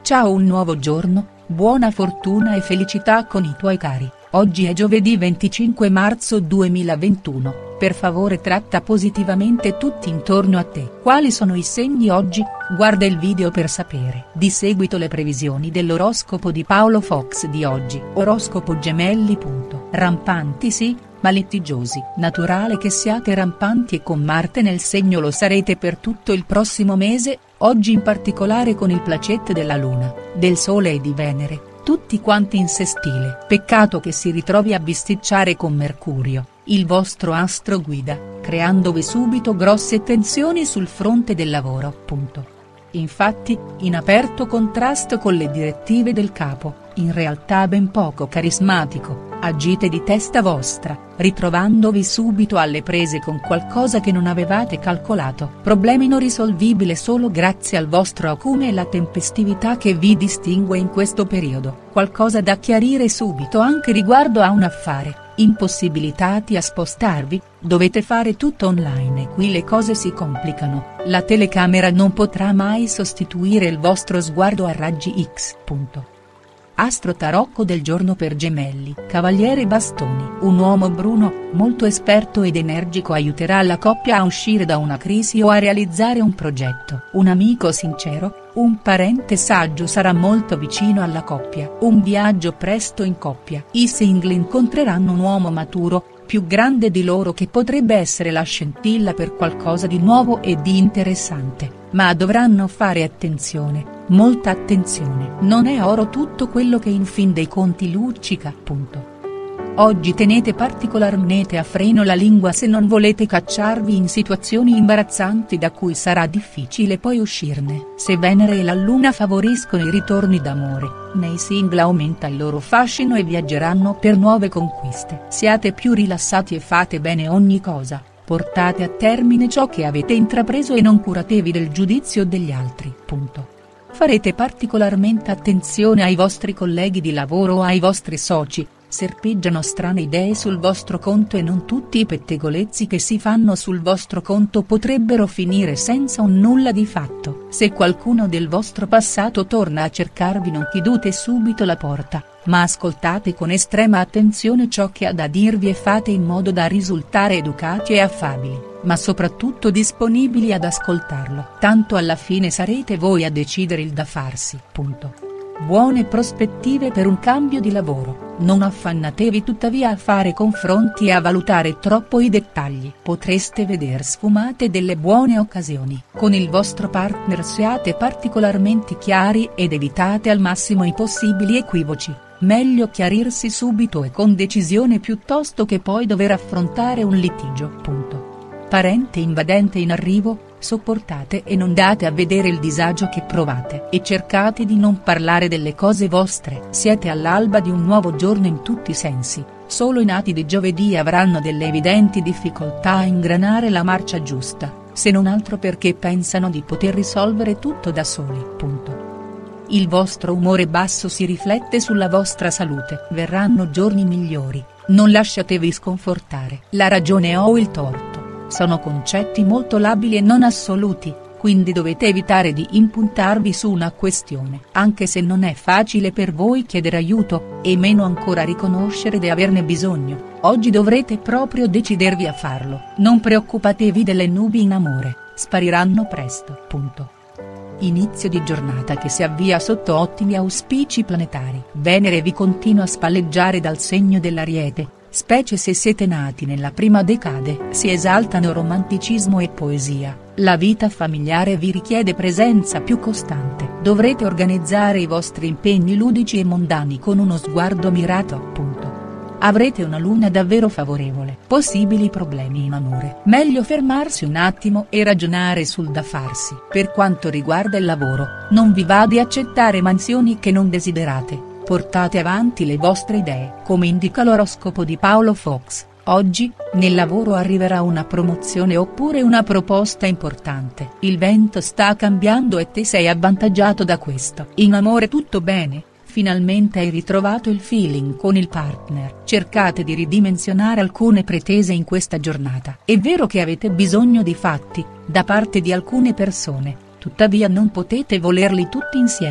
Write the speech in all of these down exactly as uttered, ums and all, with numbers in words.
Ciao, un nuovo giorno, buona fortuna e felicità con i tuoi cari. Oggi è giovedì venticinque marzo duemilaventuno, per favore tratta positivamente tutti intorno a te. Quali sono i segni oggi? Guarda il video per sapere. Di seguito le previsioni dell'oroscopo di Paolo Fox di oggi. Oroscopo Gemelli. Punto. Rampanti sì, ma litigiosi. Naturale che siate rampanti e con Marte nel segno lo sarete per tutto il prossimo mese, oggi in particolare con il placet della Luna, del Sole e di Venere. Tutti quanti in sestile. Peccato che si ritrovi a bisticciare con Mercurio, il vostro astro guida, creandovi subito grosse tensioni sul fronte del lavoro. Punto. Infatti, in aperto contrasto con le direttive del capo, in realtà ben poco carismatico, agite di testa vostra, ritrovandovi subito alle prese con qualcosa che non avevate calcolato. Problemi non risolvibili solo grazie al vostro acume e la tempestività che vi distingue in questo periodo. Qualcosa da chiarire subito anche riguardo a un affare. Impossibilitati a spostarvi, dovete fare tutto online e qui le cose si complicano, la telecamera non potrà mai sostituire il vostro sguardo a raggi X. Punto. Astro tarocco del giorno per Gemelli. Cavaliere Bastoni. Un uomo bruno, molto esperto ed energico aiuterà la coppia a uscire da una crisi o a realizzare un progetto. Un amico sincero, un parente saggio sarà molto vicino alla coppia. Un viaggio presto in coppia. I single incontreranno un uomo maturo, più grande di loro che potrebbe essere la scintilla per qualcosa di nuovo e di interessante, ma dovranno fare attenzione, molta attenzione. Non è oro tutto quello che in fin dei conti luccica. Punto. Oggi tenete particolarmente a freno la lingua se non volete cacciarvi in situazioni imbarazzanti da cui sarà difficile poi uscirne. Se Venere e la Luna favoriscono i ritorni d'amore, nei single aumenta il loro fascino e viaggeranno per nuove conquiste. Siate più rilassati e fate bene ogni cosa, portate a termine ciò che avete intrapreso e non curatevi del giudizio degli altri. Punto. Farete particolarmente attenzione ai vostri colleghi di lavoro o ai vostri soci. Serpeggiano strane idee sul vostro conto e non tutti i pettegolezzi che si fanno sul vostro conto potrebbero finire senza un nulla di fatto. Se qualcuno del vostro passato torna a cercarvi non chiudete subito la porta, ma ascoltate con estrema attenzione ciò che ha da dirvi e fate in modo da risultare educati e affabili, ma soprattutto disponibili ad ascoltarlo. Tanto alla fine sarete voi a decidere il da farsi. Punto. Buone prospettive per un cambio di lavoro, non affannatevi tuttavia a fare confronti e a valutare troppo i dettagli. Potreste veder sfumate delle buone occasioni. Con il vostro partner siate particolarmente chiari ed evitate al massimo i possibili equivoci, meglio chiarirsi subito e con decisione piuttosto che poi dover affrontare un litigio. Punto. Parente invadente in arrivo, sopportate e non date a vedere il disagio che provate e cercate di non parlare delle cose vostre. Siete all'alba di un nuovo giorno in tutti i sensi, solo i nati di giovedì avranno delle evidenti difficoltà a ingranare la marcia giusta, se non altro perché pensano di poter risolvere tutto da soli. Punto. Il vostro umore basso si riflette sulla vostra salute. Verranno giorni migliori, non lasciatevi sconfortare. La ragione o il torto sono concetti molto labili e non assoluti, quindi dovete evitare di impuntarvi su una questione. Anche se non è facile per voi chiedere aiuto, e meno ancora riconoscere di averne bisogno, oggi dovrete proprio decidervi a farlo. Non preoccupatevi delle nubi in amore, spariranno presto. Punto. Inizio di giornata che si avvia sotto ottimi auspici planetari. Venere vi continua a spalleggiare dal segno dell'Ariete, specie se siete nati nella prima decade. Si esaltano romanticismo e poesia, la vita familiare vi richiede presenza più costante. Dovrete organizzare i vostri impegni ludici e mondani con uno sguardo mirato. Punto. Avrete una luna davvero favorevole. Possibili problemi in amore. Meglio fermarsi un attimo e ragionare sul da farsi. Per quanto riguarda il lavoro, non vi va di accettare mansioni che non desiderate. Portate avanti le vostre idee. Come indica l'oroscopo di Paolo Fox, oggi, nel lavoro arriverà una promozione oppure una proposta importante. Il vento sta cambiando e te sei avvantaggiato da questo. In amore tutto bene? Finalmente hai ritrovato il feeling con il partner. Cercate di ridimensionare alcune pretese in questa giornata. È vero che avete bisogno di fatti, da parte di alcune persone, tuttavia non potete volerli tutti insieme.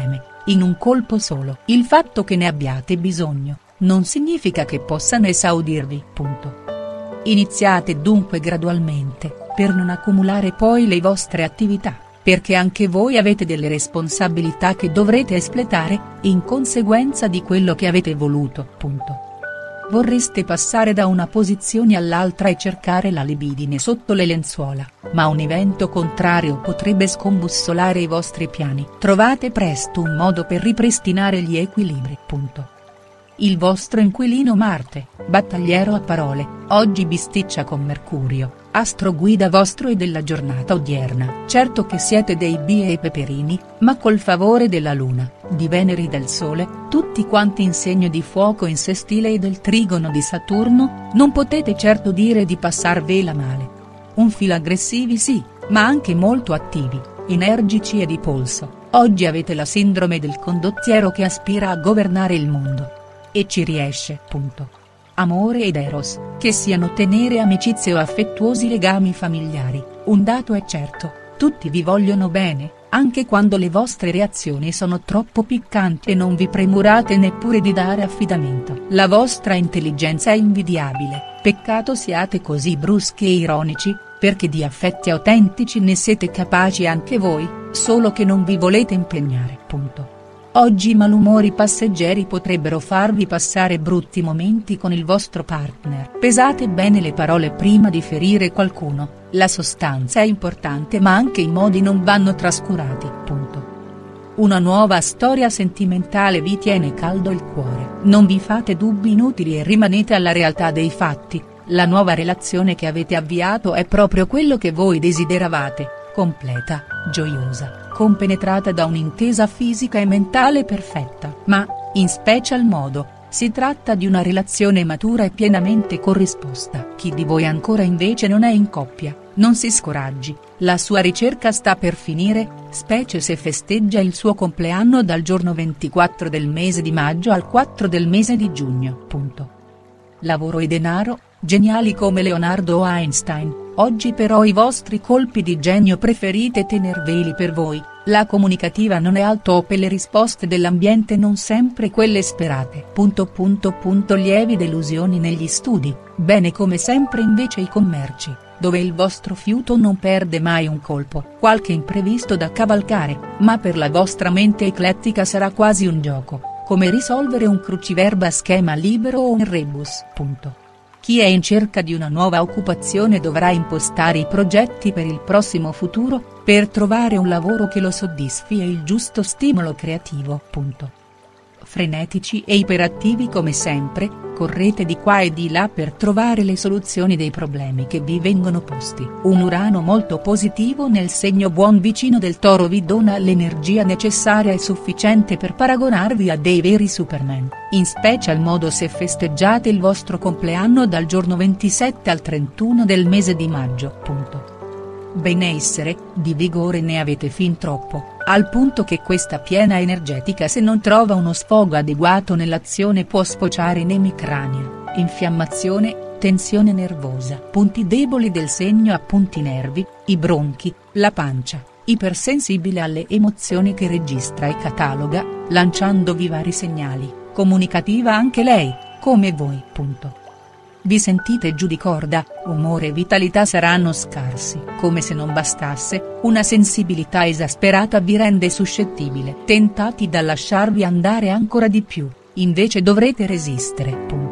in un colpo solo. Il fatto che ne abbiate bisogno, non significa che possano esaudirvi. Punto. Iniziate dunque gradualmente, per non accumulare poi le vostre attività, perché anche voi avete delle responsabilità che dovrete espletare, in conseguenza di quello che avete voluto. Punto. Vorreste passare da una posizione all'altra e cercare la libidine sotto le lenzuola, ma un evento contrario potrebbe scombussolare i vostri piani. Trovate presto un modo per ripristinare gli equilibri. Punto. Il vostro inquilino Marte, battagliero a parole, oggi bisticcia con Mercurio, astro guida vostro e della giornata odierna. Certo che siete dei bie e peperini, ma col favore della Luna, di Venere e del Sole, tutti quanti in segno di fuoco in sestile e del trigono di Saturno, non potete certo dire di passarvela male. Un filo aggressivi sì, ma anche molto attivi, energici e di polso. Oggi avete la sindrome del condottiero che aspira a governare il mondo. E ci riesce. Punto. Amore ed eros, che siano tenere amicizie o affettuosi legami familiari, un dato è certo, tutti vi vogliono bene, anche quando le vostre reazioni sono troppo piccanti e non vi premurate neppure di dare affidamento. La vostra intelligenza è invidiabile, peccato siate così bruschi e ironici, perché di affetti autentici ne siete capaci anche voi, solo che non vi volete impegnare. Punto. Oggi i malumori passeggeri potrebbero farvi passare brutti momenti con il vostro partner. Pesate bene le parole prima di ferire qualcuno, la sostanza è importante ma anche i modi non vanno trascurati. Punto. Una nuova storia sentimentale vi tiene caldo il cuore. Non vi fate dubbi inutili e rimanete alla realtà dei fatti, la nuova relazione che avete avviato è proprio quello che voi desideravate, completa, gioiosa, compenetrata da un'intesa fisica e mentale perfetta. Ma, in special modo, si tratta di una relazione matura e pienamente corrisposta. Chi di voi ancora invece non è in coppia, non si scoraggi, la sua ricerca sta per finire, specie se festeggia il suo compleanno dal giorno ventiquattro del mese di maggio al quattro del mese di giugno. Punto. Lavoro e denaro, geniali come Leonardo o Einstein. Oggi però i vostri colpi di genio preferite tenerveli per voi, la comunicativa non è al top e le risposte dell'ambiente non sempre quelle sperate. Punto punto punto lievi delusioni negli studi, bene come sempre invece i commerci, dove il vostro fiuto non perde mai un colpo, qualche imprevisto da cavalcare, ma per la vostra mente eclettica sarà quasi un gioco, come risolvere un cruciverba a schema libero o un rebus. Punto. Chi è in cerca di una nuova occupazione dovrà impostare i progetti per il prossimo futuro, per trovare un lavoro che lo soddisfi e il giusto stimolo creativo. Punto. Frenetici e iperattivi come sempre, correte di qua e di là per trovare le soluzioni dei problemi che vi vengono posti. Un Urano molto positivo nel segno buon vicino del Toro vi dona l'energia necessaria e sufficiente per paragonarvi a dei veri Superman, in special modo se festeggiate il vostro compleanno dal giorno ventisette al trentuno del mese di maggio. Punto. Benessere, di vigore ne avete fin troppo, al punto che questa piena energetica se non trova uno sfogo adeguato nell'azione può sfociare in emicrania, infiammazione, tensione nervosa. Punti deboli del segno appunti i nervi, i bronchi, la pancia, ipersensibile alle emozioni che registra e cataloga, lanciandovi vari segnali, comunicativa anche lei, come voi. Punto. Vi sentite giù di corda, umore e vitalità saranno scarsi. Come se non bastasse, una sensibilità esasperata vi rende suscettibile. Tentati da lasciarvi andare ancora di più, invece dovrete resistere.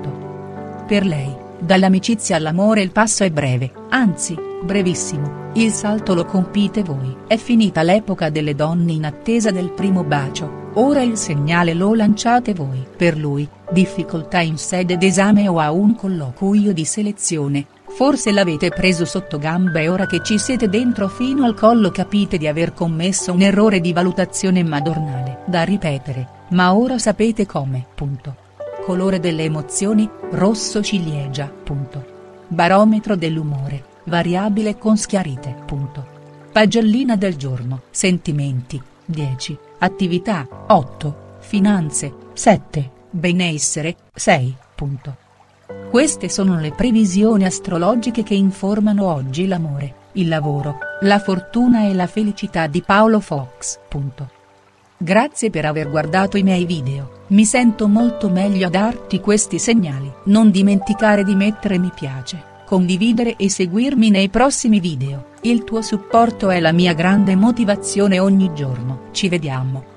Punto. Per lei, dall'amicizia all'amore il passo è breve, anzi, brevissimo, il salto lo compite voi. È finita l'epoca delle donne in attesa del primo bacio. Ora il segnale lo lanciate voi. Per lui, difficoltà in sede d'esame o a un colloquio di selezione, forse l'avete preso sotto gamba e ora che ci siete dentro fino al collo capite di aver commesso un errore di valutazione madornale. Da ripetere, ma ora sapete come. Punto. Colore delle emozioni, rosso ciliegia. Punto. Barometro dell'umore, variabile con schiarite. Punto. Pagellina del giorno. Sentimenti, dieci. Attività, otto, finanze, sette, benessere, sei. Punto. Queste sono le previsioni astrologiche che informano oggi l'amore, il lavoro, la fortuna e la felicità di Paolo Fox. Punto. Grazie per aver guardato i miei video, mi sento molto meglio a darti questi segnali. Non dimenticare di mettere mi piace, condividere e seguirmi nei prossimi video, il tuo supporto è la mia grande motivazione ogni giorno. Ci vediamo.